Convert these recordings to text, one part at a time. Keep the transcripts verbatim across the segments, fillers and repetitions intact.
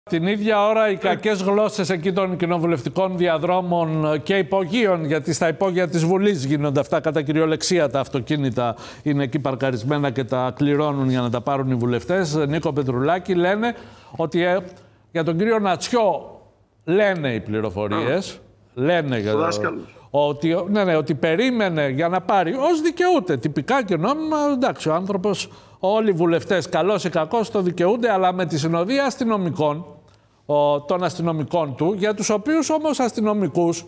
Την ίδια ώρα οι κακές γλώσσες εκεί των κοινοβουλευτικών διαδρόμων και υπογείων, γιατί στα υπόγεια της Βουλής γίνονται αυτά κατά κυριολεξία, τα αυτοκίνητα είναι εκεί παρκαρισμένα και τα κληρώνουν για να τα πάρουν οι βουλευτές. Νίκο Πετρουλάκη, λένε ότι ε, για τον κύριο Νατσιό λένε οι πληροφορίες, λένε για το, ότι, ναι, ναι, ότι περίμενε για να πάρει ως δικαιούται, τυπικά και νόμιμα, εντάξει, ο άνθρωπος, όλοι οι βουλευτές, καλός ή κακός, το δικαιούνται, αλλά με τη συνοδεία αστυνομικών, ο, των αστυνομικών του, για τους οποίους όμως αστυνομικούς,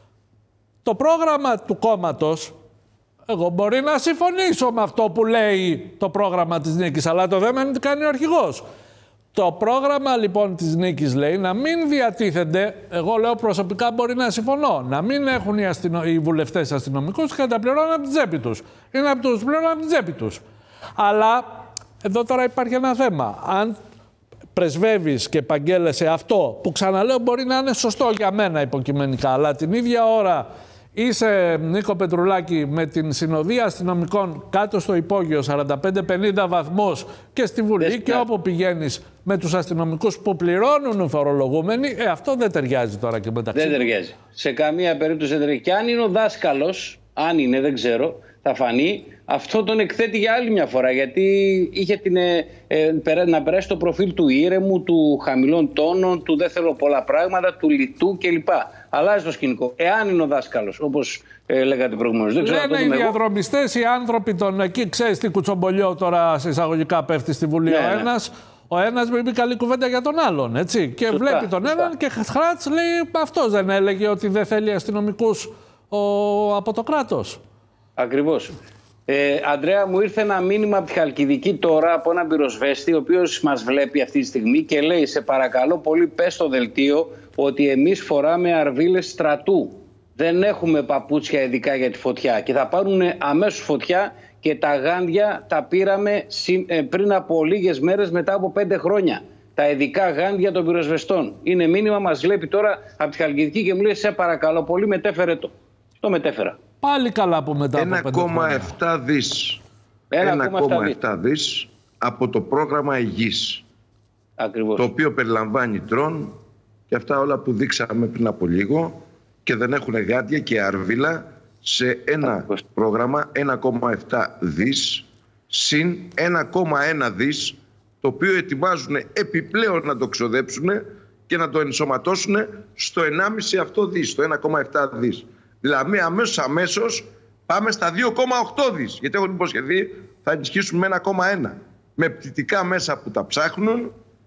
το πρόγραμμα του κόμματος, εγώ μπορεί να συμφωνήσω με αυτό που λέει το πρόγραμμα της Νίκης, αλλά το θέμα είναι τι κάνει ο αρχηγός. Το πρόγραμμα λοιπόν της Νίκης λέει να μην διατίθενται, εγώ λέω προσωπικά μπορεί να συμφωνώ, να μην έχουν οι, αστυνο... οι βουλευτές αστυνομικούς και να τα πληρώνουν από την τσέπη τους. Ή να τους πληρώνουν από την τσέπη τους. Αλλά εδώ τώρα υπάρχει ένα θέμα. Αν πρεσβεύεις και επαγγέλλεσαι αυτό, που ξαναλέω μπορεί να είναι σωστό για μένα υποκειμενικά, αλλά την ίδια ώρα είσαι, Νίκο Πετρουλάκη, με την συνοδεία αστυνομικών κάτω στο υπόγειο σαράντα πέντε πενήντα βαθμούς και στη Βουλή Δες, και όπου πηγαίνεις με τους αστυνομικούς που πληρώνουν οι φορολογούμενοι, ε, αυτό δεν ταιριάζει τώρα και μεταξύ. Δεν ταιριάζει. Σε καμία περίπτωση δεν ταιριάζει. Και αν είναι ο δάσκαλος, αν είναι, δεν ξέρω, θα φανεί, αυτό τον εκθέτει για άλλη μια φορά. Γιατί είχε την, ε, ε, να περάσει το προφίλ του ήρεμου, του χαμηλών τόνων, του δεν θέλω πολλά πράγματα, του λιτού κλπ. Αλλάζει το σκηνικό. Εάν είναι ο δάσκαλος, όπως ε, λέγατε προηγουμένως. Δεν ξέρω. Λένε οι διαδρομιστές, οι άνθρωποι των εκεί, ξέρεις τι κουτσομπολιό τώρα σε εισαγωγικά πέφτει στη Βουλή, ναι, ο ένας. Ναι. Ο ένας με είπε καλή κουβέντα για τον άλλον, έτσι. Και σωστά, βλέπει τον σωστά. έναν και χράτς λέει αυτός δεν έλεγε ότι δεν θέλει αστυνομικούς ο, από το κράτος. Ακριβώς. Ε, Αντρέα, μου ήρθε ένα μήνυμα από τη Χαλκιδική τώρα από έναν πυροσβέστη, ο οποίος μας βλέπει αυτή τη στιγμή και λέει: σε παρακαλώ πολύ, πες στο δελτίο ότι εμείς φοράμε αρβίλες στρατού. Δεν έχουμε παπούτσια ειδικά για τη φωτιά. Και θα πάρουν αμέσως φωτιά και τα γάντια τα πήραμε πριν από λίγες μέρες μετά από πέντε χρόνια. Τα ειδικά γάντια των πυροσβεστών. Είναι μήνυμα, μας βλέπει τώρα από τη Χαλκιδική και μου λέει: σε παρακαλώ πολύ, μετέφερε το. Το μετέφερα. Πάλι καλά που μετά από πέντε χρόνια. ένα κόμμα επτά δις. ένα κόμμα επτά δις από το πρόγραμμα Υγιής. Ακριβώς. Το οποίο περιλαμβάνει τρόν και αυτά όλα που δείξαμε πριν από λίγο και δεν έχουν γάντια και αρβίλα σε ένα Ακριβώς. πρόγραμμα ένα κόμμα επτά δις συν ένα κόμμα ένα δις το οποίο ετοιμάζουν επιπλέον να το ξοδέψουν και να το ενσωματώσουν στο ενάμιση αυτό δις, στο ένα κόμμα επτά δις. Δηλαδή αμέσως αμέσως πάμε στα δύο κόμμα οκτώ δις. Γιατί έχουν υποσχεθεί θα ενισχύσουν με ένα κόμμα ένα. Με πτυτικά μέσα που τα ψάχνουν,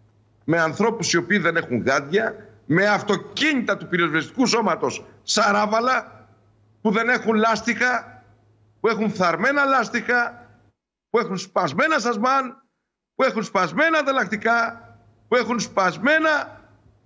με ανθρώπους οι οποίοι δεν έχουν γάντια, με αυτοκίνητα του πυροσβεστικού σώματος σαράβαλα που δεν έχουν λάστιχα, που έχουν φθαρμένα λάστιχα, που έχουν σπασμένα σασμάν, που έχουν σπασμένα ανταλλακτικά, που έχουν σπασμένα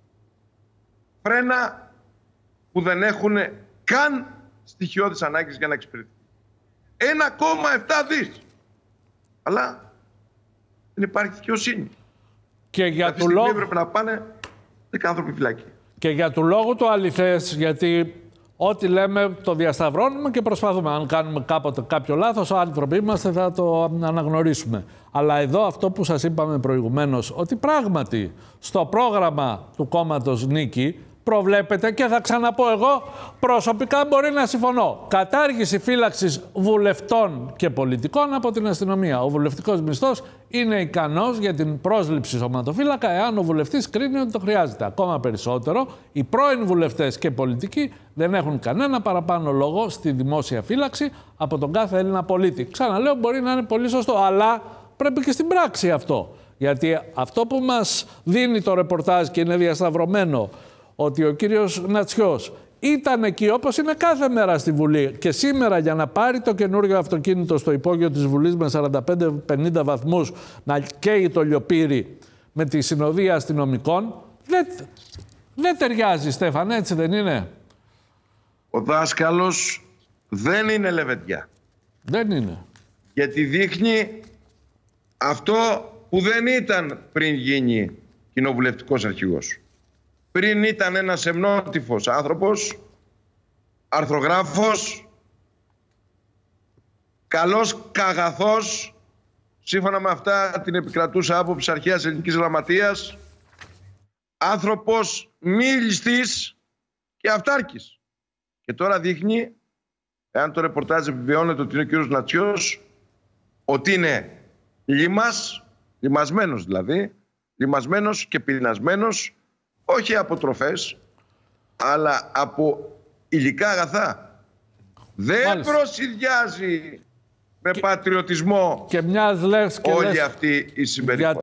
φρένα, που δεν έχουν καν στοιχειώδεις ανάγκες για να εξυπηρετεί. ένα κόμμα επτά δις. Αλλά δεν υπάρχει δικαιοσύνη. Και για αυτή του λόγου έπρεπε να πάνε δέκα άνθρωποι φυλακή. Και για του λόγου το αληθές, γιατί ό,τι λέμε το διασταυρώνουμε και προσπαθούμε. Αν κάνουμε κάποτε κάποιο λάθος, άνθρωποι είμαστε, θα το αναγνωρίσουμε. Αλλά εδώ αυτό που σας είπαμε προηγουμένως, ότι πράγματι στο πρόγραμμα του κόμματος Νίκη προβλέπεται, και θα ξαναπώ εγώ, προσωπικά μπορεί να συμφωνώ, κατάργηση φύλαξης βουλευτών και πολιτικών από την αστυνομία. Ο βουλευτικός μισθός είναι ικανός για την πρόσληψη σωματοφύλακα εάν ο βουλευτής κρίνει ότι το χρειάζεται. Ακόμα περισσότερο, οι πρώην βουλευτές και πολιτικοί δεν έχουν κανένα παραπάνω λόγο στη δημόσια φύλαξη από τον κάθε Έλληνα πολίτη. Ξαναλέω, μπορεί να είναι πολύ σωστό, αλλά πρέπει και στην πράξη αυτό. Γιατί αυτό που μας δίνει το ρεπορτάζ και είναι διασταυρωμένο, ότι ο κύριος Νατσιός ήταν εκεί όπως είναι κάθε μέρα στη Βουλή και σήμερα για να πάρει το καινούριο αυτοκίνητο στο υπόγειο της Βουλής με σαράντα πέντε πενήντα βαθμούς να καίει το λιοπύρι με τη συνοδεία αστυνομικών, δεν, δεν ταιριάζει, Στέφαν, έτσι δεν είναι? Ο δάσκαλος δεν είναι λεβεντιά. Δεν είναι. Γιατί δείχνει αυτό που δεν ήταν πριν γίνει κοινοβουλευτικός αρχηγός. Πριν ήταν ένας εμνότυφος άνθρωπος, αρθρογράφος, καλός καγαθός, σύμφωνα με αυτά την επικρατούσα άποψη αρχαίας ελληνικής γραμματείας, άνθρωπος μη ληστής και αυτάρκης. Και τώρα δείχνει, εάν το ρεπορτάζ επιβεβαιώνεται ότι είναι ο κύριος Νατσιός, ότι είναι λιμάς, λιμασμένος δηλαδή, λιμασμένος και πεινασμένος, όχι από τροφές, αλλά από υλικά αγαθά. Δεν Μάλιστα. προσυδειάζει με και, πατριωτισμό και μιας λες και όλη λες, αυτή η συμπεριφορά.